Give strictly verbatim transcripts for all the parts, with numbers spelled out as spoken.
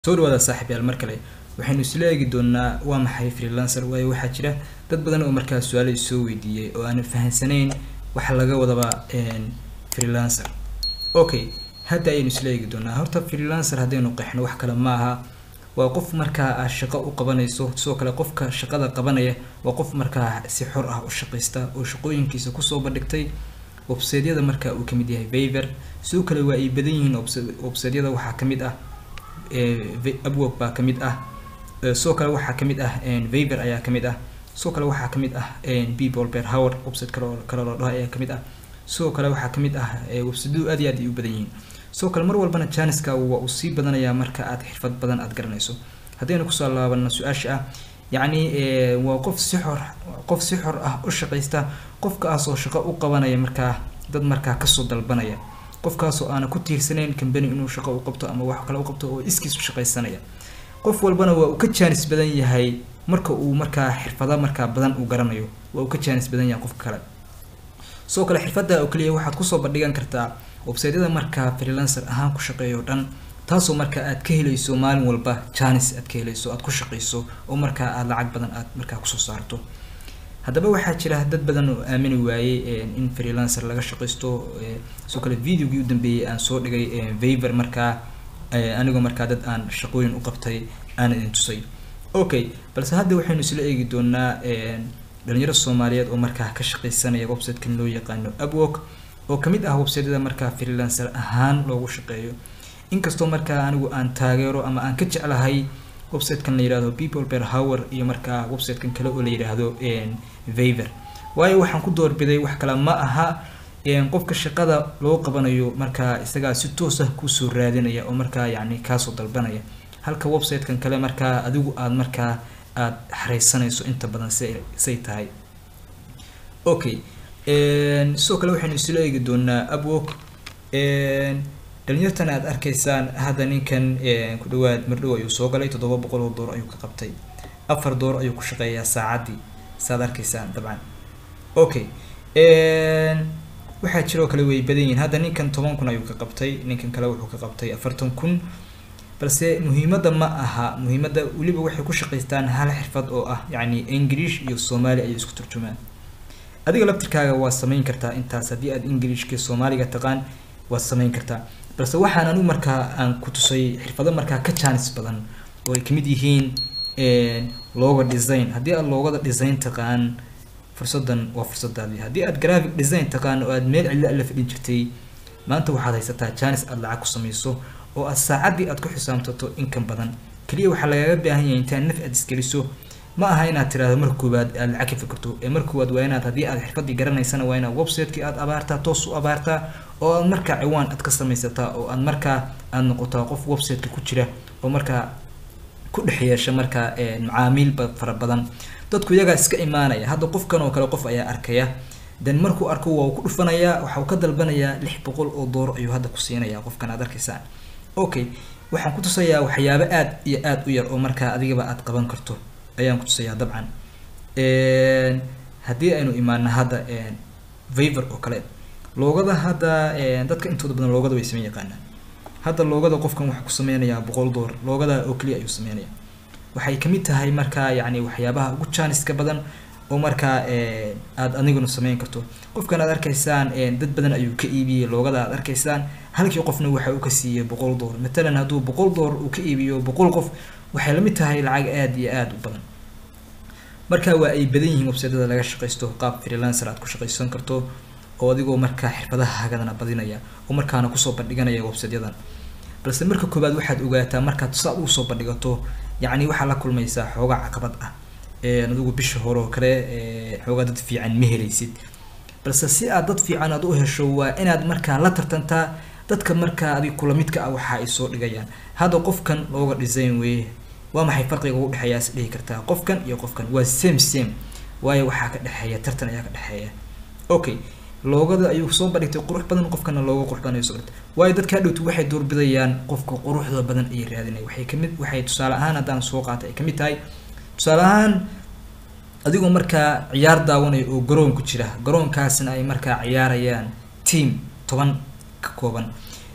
soo dhawaada saaxiibayaal mar kale waxaynu isla eegi doonaa waa maxay freelancer waayo waxaa jira dad badan oo markaa su'aalo soo weydiiyay oo aan fahansanayn waxa laga wadaba een freelancer. Okay, hadda aynu isla eegi doonaa horta freelancer hadaynu qeexno wax kale ma aha waa qof markaa shaqo u qabanayso soo kale qofka shaqada qabanaya waa qof markaa si xor ah u shaqeysta oo shaqooyinkiisa ku soo bandhigtay website-yada markaa uu kamid yahay Fiverr soo kale waa ay badan yihiin website-yada waxa kamid ah ee Upwork baa kamid ah soo kale waxa kamid ah een Fiverr ayaa kamid ah soo kale waxa kamid ah een People Per Hour website kale kale loo dhahay ayaa kamid ah soo kale waxa kamid ah website-yadu aad iyo aad u badan yihiin soo kale mar walbana chance-ka waa uu sii badanaya marka aad xirfad badan aad garanayso hadaynu ku soo laabano su'aasha ah يعني وقف سحر قف سحر أه وش قيسته قف كأسو شقاء وقبنا مركا ضد مركا كسر دلبنايا قف كأسو أنا كنت سنين كم بني إنه شقاء وقبته أما واحد كلا وقبته إسكيس وشقاء السنة قف والبنا وكتشانس بدني هاي مركا ومركا حرفة مركا بدن وقرنيو وكتشانس بدني قف كلا سوق الحرفة وكليه واحد قصة بديان كرتا وبسيدة مركا فريلانسر أهم كشقاء ودن taasoo marka aad ka helayso maalin walba chance aad ka helayso aad ku shaqeyso oo marka aad lacag badan aad marka ku soo saarto hadaba waxa jira dad badan oo aamin waayay in freelancer laga shaqeysto soo kale video-gii u dambeeyay aan soo dhigay Fiverr marka aniga marka dad aan shaqooyin u qabtay aan idin tusay okay balse hadda waxaynu isla eegi doonaa dhalinyaro Soomaaliyeed oo marka ka shaqeysanaya website-kan loo yaqaan Upwork oo kamid ah website-yada marka freelancer ahaan loogu shaqeeyo inkastoo marka anigu aan taageero ama aan ka jeclahay website-kan la yiraahdo People Per Hour iyo marka website-kan kale oo la yiraahdo een Fiverr waayo waxaan ku doorbiday wax kale ma aha een qofka shaqada loo qabanayo marka isaga si toos ah ku soo raadinaya oo marka yaani ka soo dalbanaya halka website-kan kale marka adigu aad marka aad xareysanayso inta badan say tahay okay een soo kale waxaan isla eegi doonaa Upwork een dhalinyartan aad arkaysaan hadda ninkan ee ku dhawaad mardhow ayuu soo galay toddoba boqol oo dollar ayuu ka qabtay afar dollar ayuu ku shaqeeyaa saacadii saad arkaysaan dabcan okay een waxa jiro kale way badan yihiin hadda ninkan toban kun ayuu ka qabtay ninkan kale wuxuu ka qabtay afartan kun balse muhiimada ma aha muhiimada waliba waxay ku shaqeystaan hal xirfad oo ah yaani English iyo Soomaali ay isku turjumaan adiga laftirkaaga waa sameyn kartaa intaas hadii aad Englishka Soomaaliga taqaan waa sameyn kartaa balse waxaan anigu marka aan ku tusay xirfado marka ka chance badan oo ay kamid yihiin ee logo design hadii aad logo design taqaan fursadan waa fursadaadi hadii aad graphic design taqaan oo aad meel cilla la fidin jirtay maanta waxaad haysataa chance aad lacag ku sameyso oo aad saacadii aad ku xisaabtato in kan badan kaliya waxa laga baahan yahay inta naf aad iskaliso ma aha inaad tiraahdo marka koobaad aad lacag ka fikirto ee marka koobaad waa inaad hadii aad xirfadii garanaysana waa inaad website-kii aad abaartaa toos u abaartaa oo aad marka ciwaan aad ka sameysata oo aad marka aad noqoto qof website-ka ku jira oo marka ku dhaxyeesha marka ee macaamiil fara badan dadku iyaga iska iimaanaya hadda qofkan oo kale qof ayaa arkaya dan markuu arko waa ku dhufanaya waxa uu ka dalbanaya lix boqol oo dollar ayuu hadda ku siinaya qofkan aad arkaysaan okay waxaan ku tusayaa waxyaabo aad iyo aad u yar oo marka adigaba aad qaban karto ayaan ku tusayaa dabcan ee hadii aynu iimaano hadda ee Fiverr oo kale loogada hadda ee dadka intooda badan loogada way sameeyaan yaqaanaan hadda loogada qofkan waxa ku sameeynaya boqol dollar loogada oo kaliya ayuu sameeynaya waxay kamid tahay marka yaani waxyaabaha ugu chance-ka badan oo marka ee aad aniguna sameyn karto qofkan aad arkaysaan ee dad badan ayuu ka iibiyay loogada aad arkaysaan halkii qofna waxa uu ka siiyay boqol dollar midalan haduu boqol dollar uu ka iibiyo boqol qof waxay la mid tahay lacag aad iyo aad u badan marka waa ay badan yihiin website-yada laga shaqeysto qaab freelancer aad ku shaqeysan karto oo adigoo marka xirfadaha gadana badinaya oo markaana ku soo bandhiganaya website-yadan balse marka koobaad waxaad ogaataa marka tusaale u soo bandhigato yaani waxa la kulmaysaa xoogaa caqabad ah ee adigu bisha hore oo kale ee xoogaa dad fiican ma helaysid balse si aad dad fiican aad u hesho waa inaad marka la tartantaa dadka marka adiga kula midka ah waxa ay soo dhigayaan hada qofkan logo design way waa maxay farqiga u dhaxeeya is dhigi kartaa qofkan iyo qofkan waa same same waayo waxa ka dhaxeeya tartan ayaa ka dhaxeeya okay loogada ayuu soo bandhigtay qurux badan qofkana looga qurux badan ayuu soo dhigtay waayo dadka dhawtu waxay door bidayaan qofka quruxda badan ay raadinayaan waxay kamid waxay tusaale ahaan hadaan soo qaatay ay kamid tahay tusaale ahaan adigoo marka ciyaar daawanay oo garoon ku jira garoonkaasna ay marka ciyaarayaan team toban ka kooban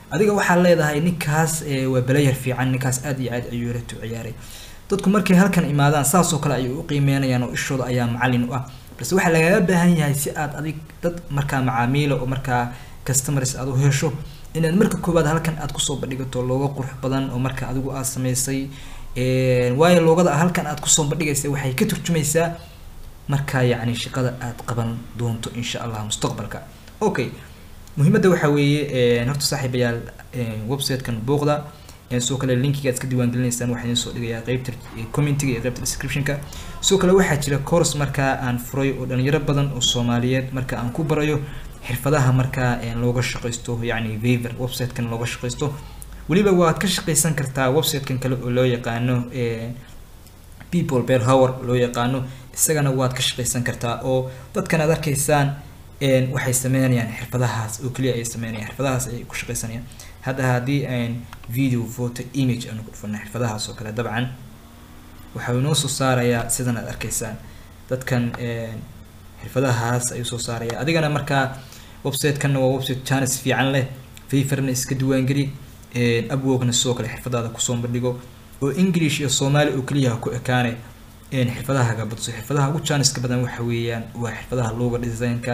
adiga waxaa leedahay ninkaas waa player fiican ninkaas aad iyo aad ayuu rato ciyaaray dadku markay halkan imaadaan saas oo kale ay u qiimeynayaan oo ishooda ayaa macallin u ah bas waxa laga baahan yahay si aad adig dad markaa macaamiil oo markaa customers aad u hesho inaad marka koobaad halkan aad ku soo bandhigato looga qurux badan oo marka adigu aad sameysay ee waayo loogada halkan aad ku soo bandhigaysay waxay ka turjumaysaa marka yacni shaqada aad qaban doonto insha Allah mustaqbalka okay muhiimada waxa weeye ee horta saaxiibayaal website-kan booqda ee soo kale linkiga aad ka diiwaan gelinaysaan waxaan idin soo dhigayaa qaybta commentiga iyo qaybta description-ka soo kale waxaa jira course marka aan furay oo dhalinyaro badan oo Soomaaliyeed marka aan ku barayo xirfadaha marka looga shaqeysto yacni Fiverr website-kan looga shaqeysto waliba waad ka shaqeysan kartaa website-kan kale oo loo yaqaano ee people per hour loo yaqaano isagana waad ka shaqeysan kartaa oo dadkan aad arkaysaan een waxay sameynayaan xirfadahaas oo kaliya ay sameynayaan xirfadahaas ay ku shaqeysanayaan hada hadii aan video photo image aan ku dhufano xirfadahaas oo kale dabcan waxa uu noo soo saarayaa sidan aad arkaysaan dadkan een xirfadahaas ay soo saarayaan adigana marka website-kan waa website channels fiican leh Fiverr-na iska diiwaan geli ee Upwork-na soo kale xirfadaada ku soo bandhigo oo English iyo Soomaali oo kaliya ku ekaanay een xirfadaha gabadso xirfadaha ugu channels-ka badan waxa weeyaan waa xirfadaha logo design-ka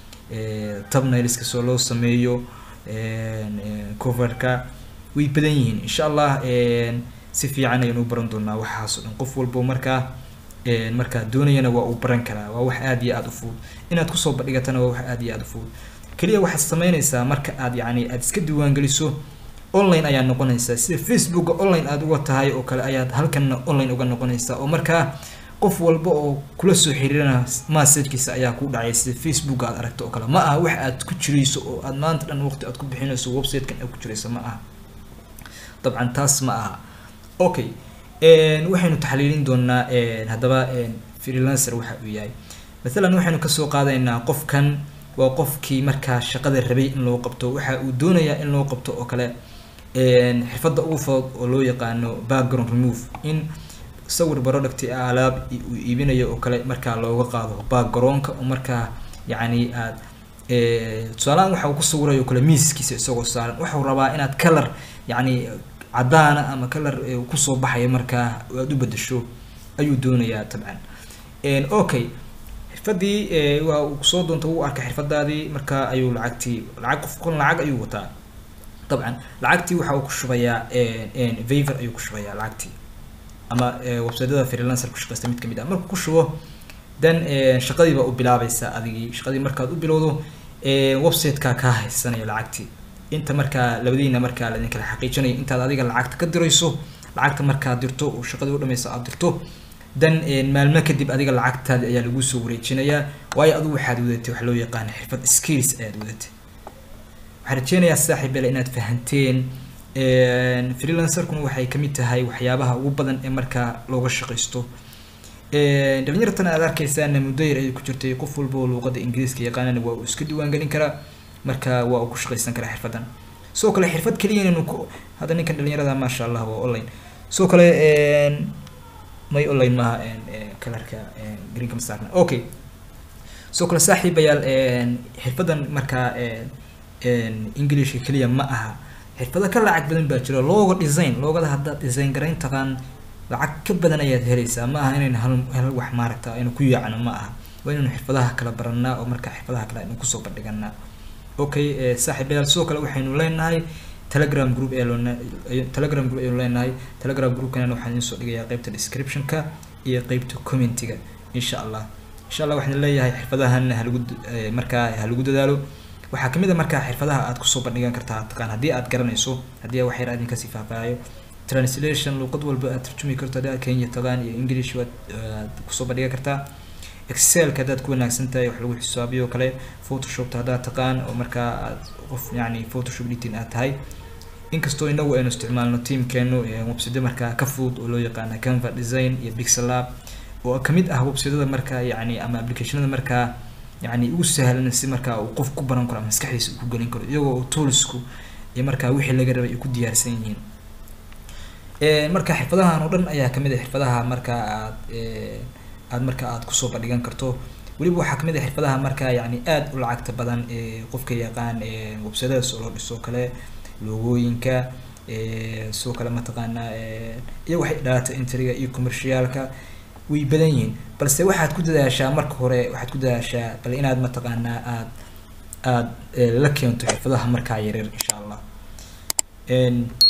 ee thumbnails-ka soo loo sameeyo een cover-ka way badan yihiin insha Allah een si fiican ayaan u baran doonaa waxaas oo dhan qof walba marka een marka doonayana waa u baran karaa waa wax aad iyo aad u fudud inaad ku soo bandhigatana waa wax aad iyo aad u fudud kaliya waxaad sameynaysaa marka aad yacni aad iska diiwaan geliso online ayaa noqonaysaa sida Facebook online aad uga tahay oo kale ayaad halkan online uga noqonaysaa oo marka qof walba oo kula soo xiriirana message-kiisa ayaa ku dhacay sida Facebook aad aragto oo kale ma aha wax aad ku jirayso oo aad maanta dhan waqti aad ku bixinayso website-kan aad ku jirayso ma aha dabcan taas ma aha okay een waxaynu taxliilin doonaa een hadaba een freelancer waxa uu yahay mesela waxaynu ka soo qaadaynaa qofkan waa qofkii marka shaqada rabay in loo qabto waxa uu doonayaa in loo qabto oo kale een xirfada ugu fudud oo loo yaqaano background remove in sawir product alaab uu iibinayo oo kale marka looga qaado background-ka oo marka yacni aad ee tusaale waxa uu ku sawirayo kale miiskiisa isagoo saaran waxa uu rabaa inaad color yacni cadaana ama color ku soo baxay marka aad u bedesho ayuu doonayaa tabcan een okay xirfadii ee waa uu soo doonto uu arka xirfadaadii marka ayuu lacagtii lacag qof qon lacag ayuu wataa dabcan lacagtii waxa uu ku shubayaa een Fiverr ayuu ku shubayaa lacagtii ama website-da freelancer ku shaqeysta mid kamid ah markuu ku shubo dan shaqadii ba u bilaabaysa adigii shaqadii markaad u bilowdo ee website-ka ka haysanaya lacagtii inta marka labadiina marka la idin kala xaqiijinayo intaad adiga lacagta ka dirayso lacagta marka dirto oo shaqadii u dhameeyso aad dirto dan maalmo kadib adiga lacagtaada ayaa lagu soo wareejinayaa waayo adigu waxaad wadatay wax loo yaqaan xirfad skills aad wadatay waxaan rajeynayaa saaxiibayaal inaad fahanteen een freelancer-kuna waxay kamid tahay waxyaabaha ugu badan ee marka looga shaqeysto een dhalinyartan aad arkaysaan muddo yar ay ku jirtay qof walba oo luqadda Ingiriiska yaqaanana waa uu iska diiwaan gelin karaa marka waa uu ku shaqeysan karaa xirfadan soo kale xirfad kaliya inuu ku hada ninkan dhalinyarada ma sha Allah waa online soo kale een may online ma een kalarka een green ka saarna okay soo kale saaxiibayaal een xirfadan marka een een English kaliya ma aha xirfada ka lacag badan baa jira logo design logada hadda design gareyn taqaan lacag ka badan ayaad helaysaa ma aha inay hal wax maaragta inuu ku yaacno ma aha waa inuu xirfadaha kala baranaa oo marka xirfadaha kale inuu ku soo bandhiganaa okay saaxiibayaal soo kale waxaynu leenahay Telegram group ee loona Telegram group ee leenahay Telegram group-kana waxaan idin soo dhigayaa qaybta description-ka iyo qaybta comment-iga insha Allah insha Allah waxaan leeyahay xirfadahan halagu marka halagu dadaalo waxa kamid ah marka xirfadaha aad ku soo bandhigan kartaa taqaan hadii aad garanayso hadii wax yar aad ka sifaafayo translation luqad walba aad tarjumi karto hadii Kenya taqaan iyo English waad ku soo bandhigan kartaa Excel ka dad ku wanaagsan tahay wax lagu xisaabiyo kale Photoshop hada taqaan oo marka aad qof yani Photoshop editing aad tahay inkastoo inagu aynu isticmaalno teamkeenu website marka ka fudud oo loo yaqaan Canva design iyo Pixel Lab oo kamid ah website-da marka yani ama application-da marka yani ugu sahlan si marka uu qof ku baran karo maskaxdiisa ku galin karo iyagoo toolsku iyo marka wixii laga rabay ku diyaarsan yihiin ee marka xirfadahan oo dhan ayaa kamid ah xirfadaha marka aad ee aad marka aad ku soo bandhigan karto waliba waxa kamid ah xirfadaha marka yani aad u lacagta badan ee qofka yaqaan ee website-da soo loo dhiso kale logooyinka soo kale mataqaanaa iyo waxay data entry-ga iyo commercialka way badan yihiin balse waxaad ku dadaashaa marka hore waxaad ku dadaashaa bal inaad mataqaanaa aad aad la keento xirfadaha markaa yaryar insha allah